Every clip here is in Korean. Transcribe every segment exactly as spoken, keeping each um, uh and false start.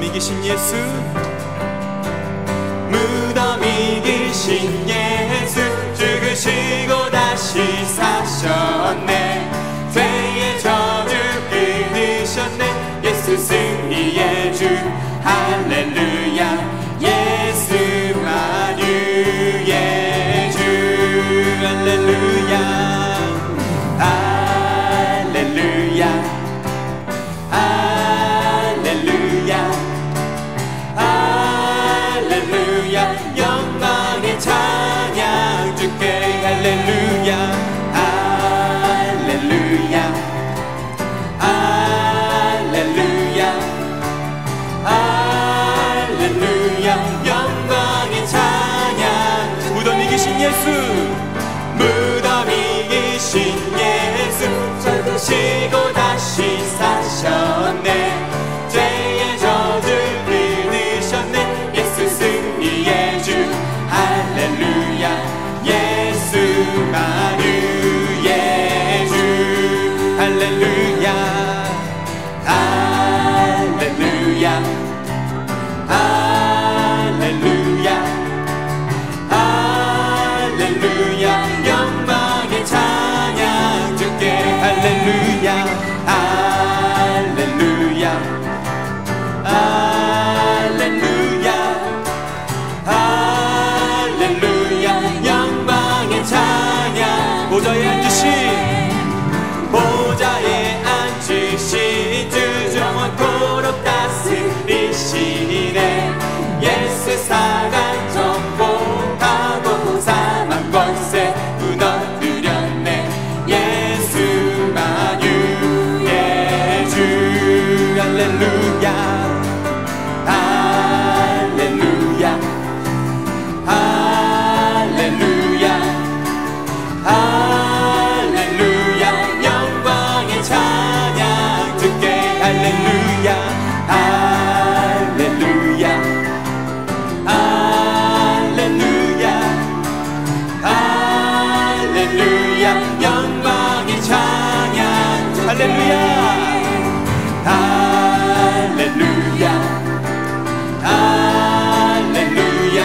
이기신 예수, 무덤 이기신 예수, 죽으시고 다시 사셨네. 죄의 저주 끊으셨네. 예수 승리의 주 할렐루야. 예수 만유의 주 할렐루야. 할렐루야. 할렐루야. 할렐루야. 영광의 찬양 주께 할렐루야. 할렐루야. 할렐루야. 할렐루야. 영광의 찬양. 무덤 이기신 예수, 무덤 이기신 예수, 죽으시고 다시 사셨네. 죄의 저주를 끊으셨네. 예수 승리의 주 할렐루야. 예수 만유의 주 할렐루야. 할렐루야. 할렐루야. 할렐루야. 영광의 찬양 주께 할렐루야. 할렐루야. 할렐루야. 할렐루야. 영광의 찬양. 보좌에 앉으신, 보좌에 앉으신 주 영원토록 다스리시네. 예수 사랑 정복하고 사망 권세 무너뜨렸네. 예수 만유의 주 할렐루야. 할렐루야. 할렐루야. 할렐루야. 영광의 찬양 주께 할렐루야. 할렐루야. 할렐루야. 할렐루야. 영광의 찬양 할렐루야. 할렐루야. 할렐루야.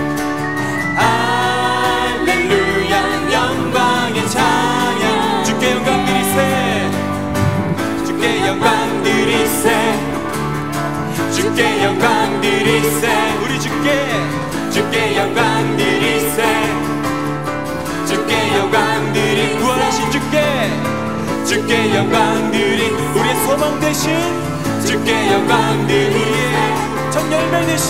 할렐루야. 영광의 찬양 주께 영광 드리세, 주께 영광 드리세. 주께 영광 드리세. 우리 주께, 주께 영광 드리세. 주께 영광 드리 구원하신 주께, 주께 영광 드리 우리의 소망 되신, 주께 영광 드리 우리의 청열매 되신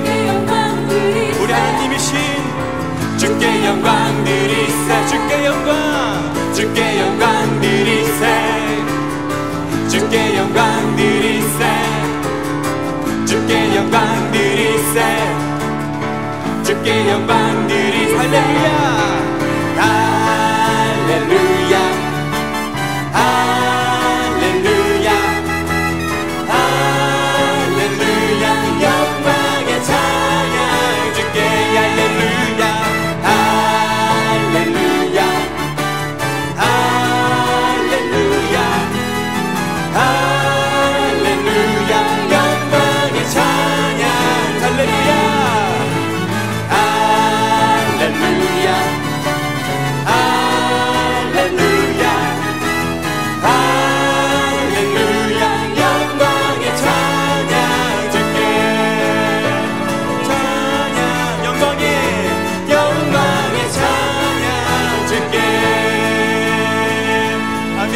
우리 하나님이신 주께 영광 드리세. 주께 영광, 주께 영광 드리세. 주께 영광 드리세. 주께 영광 드리세. 주께 영광 드리세. 할렐루야. 할렐루야. 할렐루야. 할렐루야. 영광의 찬양 주께 할렐루야. 할렐루야. 할렐루야. 할렐루야. 영광의 찬양 할렐루야. 할렐루야. 할렐루야. 할렐루야. 영광의 찬양 주께 찬양, 영광의 영광의 찬양 주께. 아멘.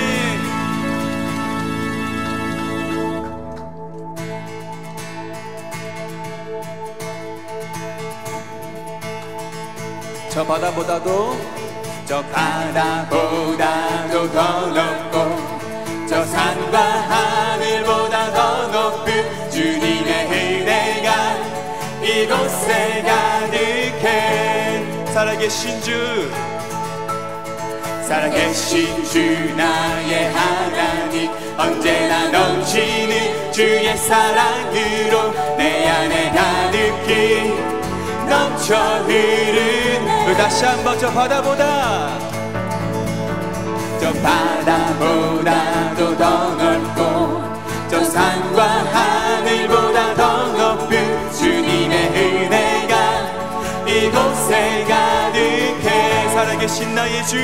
저 바다보다도, 저 바다보다도 더 높고 저 산과 하늘보다 더 높은 주님의 은혜가 이곳에 가득해. 살아계신 주, 살아계신 주 나의 하나님, 언제나 넘치는 주의 사랑으로 내 안에 가득히 넘쳐 흐르는. 다시 한번 저 바다보다, 저 바다보다도 더 넓고 저 산과 하늘보다 사랑의 주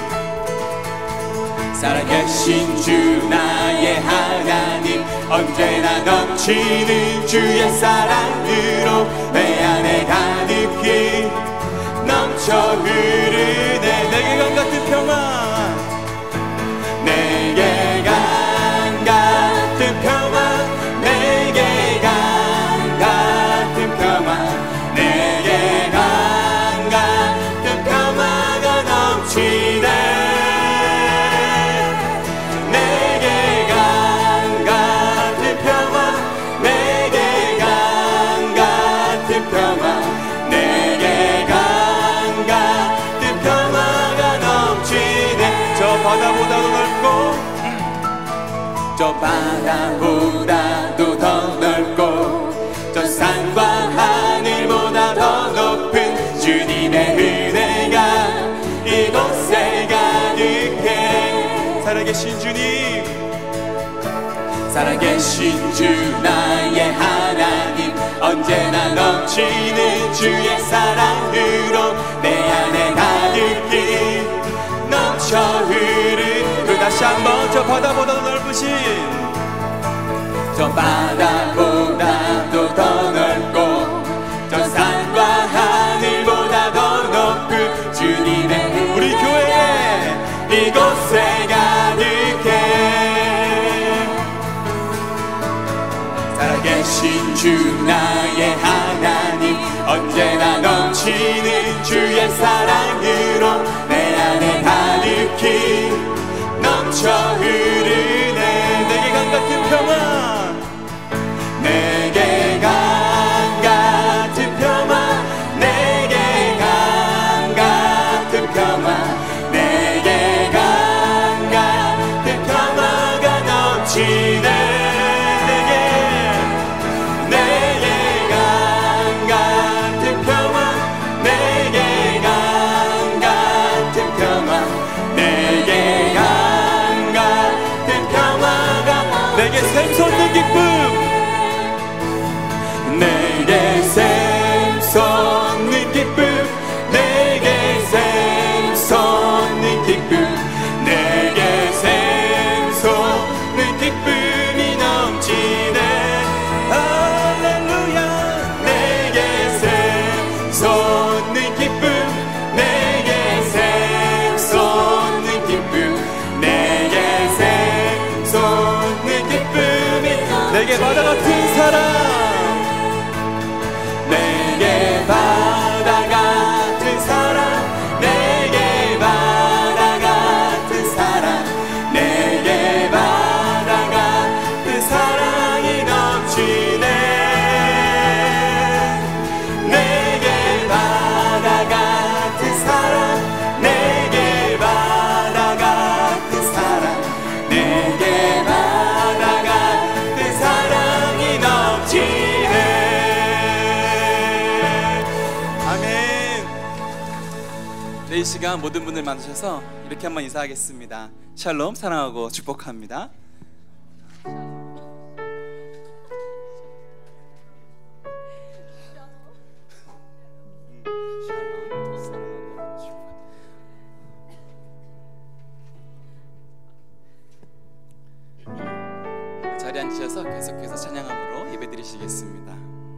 살아계신 주 나의 하나님 언제나 넘치는 주의 사랑으로 내 안에 가득히 넘쳐 흐르네. 내게 강 같은 평화 내게 강 같은 평화 내게 강 같은 평화 내게 강 같은 평화가 넘치네. 내게 강 같은 평화 내게 강 같은 평화 내게 강 같은 평화가 넘치네. 저 바다보다도 넓고 저 바다보다도 더 넓고 저 산과 하늘보다 더 높은 주님의 은혜가 이곳에 가득해. 살아계신 주님 살아계신 주 나의 하나님 언제나 넘치는 주의 사랑으로 내 안에 가득히 넘쳐 흐르는. 그 다시 한번 저 바다보다도 넓으신 저 바다보다도 더 넓고 저 산과 하늘보다 더 높은 주님의 우리 교회에 이곳에 가득해. 살아계신 주 나의 하나님 언제나 넘치는 주의 사랑으로 내 안에 가득히 넘쳐 흐르네. 내게 강 같은 평화 내게 강 같은 평화 내게 강 같은 평화 내게 강 같은 평화가 넘치네. 내게 내게 강 같은 평화 내게 강 같은 평화 내게 강 같은 평화가 내게 샘솟는 기쁨 내게 샘솟는 기쁨 내게 샘솟는 기쁨 내게 샘솟는 기쁨이 넘치네. 할렐루야 내게 샘솟는 기쁨 내게 샘솟는 기쁨 내게 샘솟는 기쁨이 내게 바다 같은 사랑 내게 바다 같은 사랑 내게 바다 같은 사랑 내게 바다 같은 사랑이 넘치네. 내게 바다 같은 사랑 내게 바다 같은 사랑 내게 바다 같은 사랑이 넘치네. 네, 이 시간 모든 분들 만나셔서 이렇게 한번 인사하겠습니다. 샬롬 사랑하고 축복합니다. 자리에 앉으셔서 계속해서 찬양함으로 예배드리시겠습니다.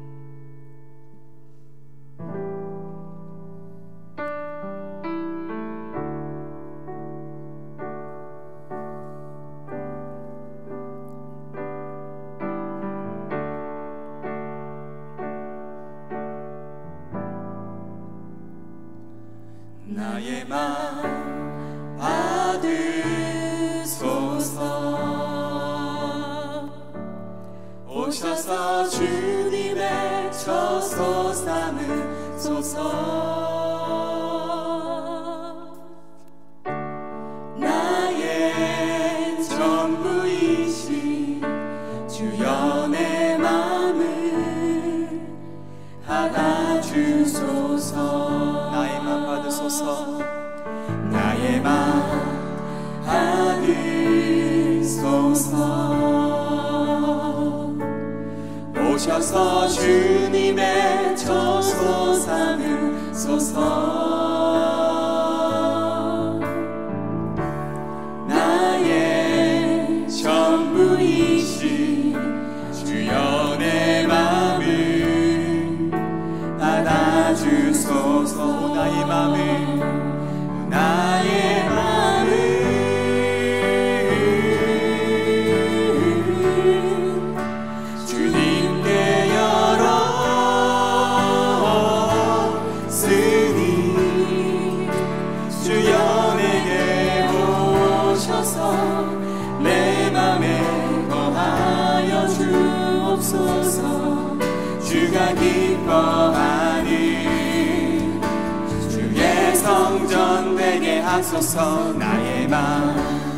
나의 맘 받으소서. 오셔서 주님의 처소 삼으소서. 나의 전부이신 주여 내 맘을 받아주소서. 나의 맘 받으소서. 나의 맘 받으소서. 오셔서 주님의 처소 삼으소서. 주옵소서. 주가 기뻐하니 주의 성전 되게 하소서. 나의 맘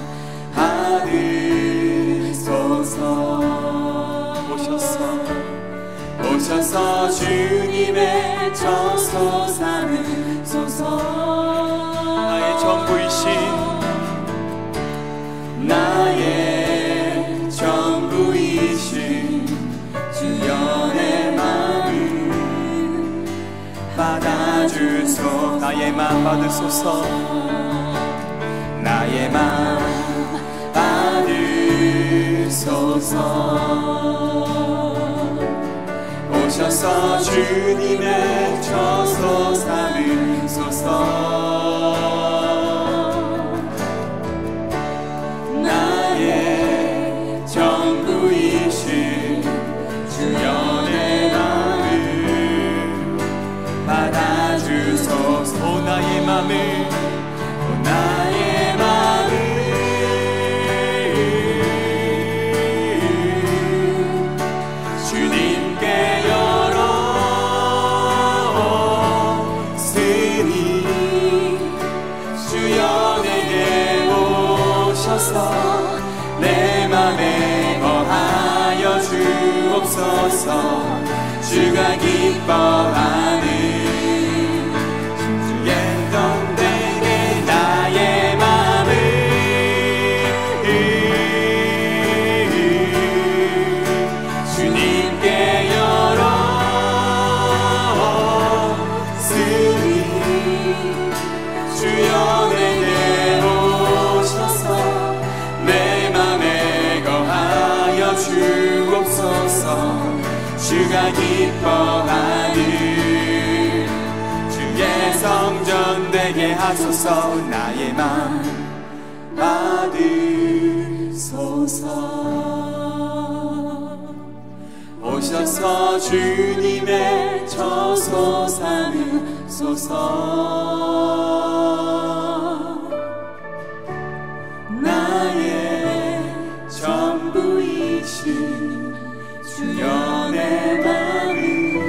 받으소서. 오셔서 오셔서 주님의 처소 삼으소서. 나의 전부이신 나의 전부이신 주여 내 마음 받아주소. 나의 맘 받으소서. 나의 맘 받으소서. 오셔서 주님의 처소 삼으소서. 나의 전부이신 주여 내 마음 받아주소서. 오 나의 맘을 오 나의 마음 주님께 열었으니 주여 내게 오셔서 내 맘에 거하여 주옵소서. 주가 기뻐하는 주의 정 되게 나의 맘을 주님께 열었으니 주여 내게 오셔서 내 맘에 거하여 주옵소서. 주가 기뻐하는 주의 성전 되게 하소서. 나의 맘 받으소서. 오셔서 주님의 처소 삼으소서. 나의 전부이신 주여 내 마음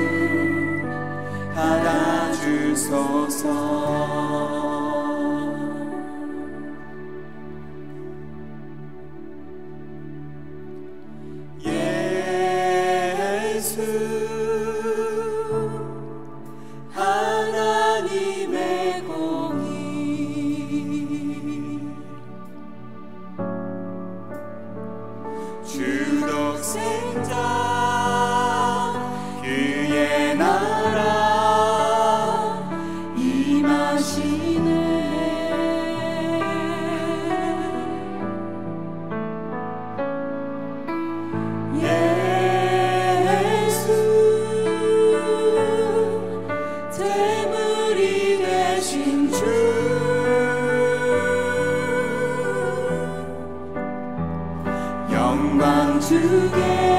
받아주소서. 예수 하나님의 공의 주 독생자 그의 나라 임하시네. 예수 재물이 되신 주 영광 주께